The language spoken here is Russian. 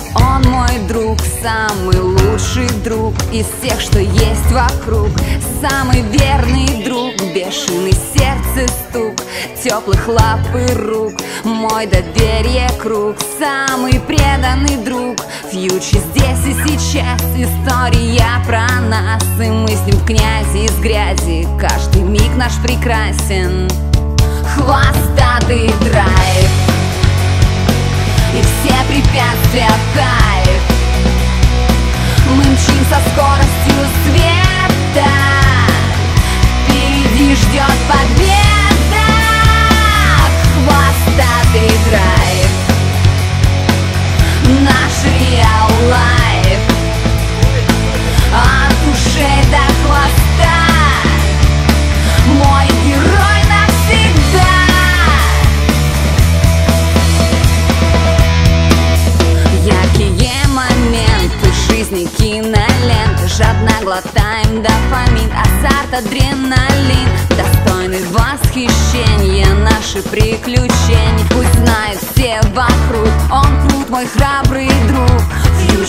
Он мой друг, самый лучший друг из всех, что есть вокруг. Самый верный друг, бешеный сердце стук, теплых лап и рук, мой доверие круг. Самый преданный друг, фьючер здесь и сейчас. История про нас, и мы с ним князи из грязи. Каждый миг наш прекрасен, хвостатый драйв, и все препятствия в кайф. Мы мчим со скоростью света, впереди ждет победа. Хвостатый драйв, наш реал лайф, от ушей до хвоста, мой герой навсегда. Яркие моменты жизни, киноленты, жадно глотаем дофамин, азарт, адреналин, достойны восхищения наши приключения. Пусть знают все вокруг, он крут, мой храбрый друг.